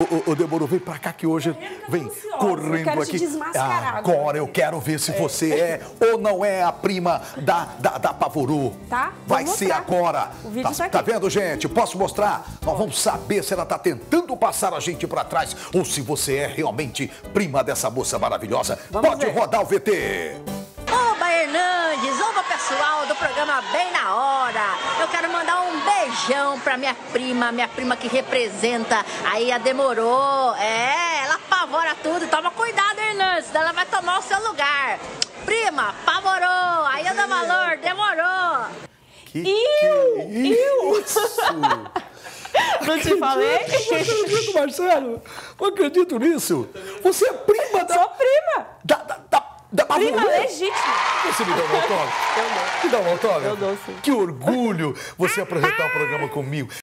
Ô, Demorou, vem pra cá que hoje vem correndo eu quero aqui. te desmascarar Agora eu quero ver se você é ou não é a prima da Pavorô. Tá? Vai Vou ser mostrar. agora. O vídeo tá aqui. Tá vendo, gente? Posso mostrar? Nós vamos saber se ela tá tentando passar a gente pra trás ou se você é realmente prima dessa moça maravilhosa. Vamos Pode ver. rodar o VT. Oba, Hernandes! Oba, pessoal do programa Bem na Hora! Eu quero mandar um beijão pra minha prima que representa aí a Demorou. Ela apavora tudo. Toma cuidado, Hernandes, senão ela vai tomar o seu lugar. Prima, apavorou! Aí eu dou valor, demorou! Que isso? Não te falei? Eu não acredito, Marcelo. Não acredito nisso. Você é prima da... Sou prima. Da Pavorô? Prima legítima. Você me dá um autógrafo? Eu dou. Me dá um autógrafo? Eu dou, sim. Que orgulho você apresentar o programa comigo.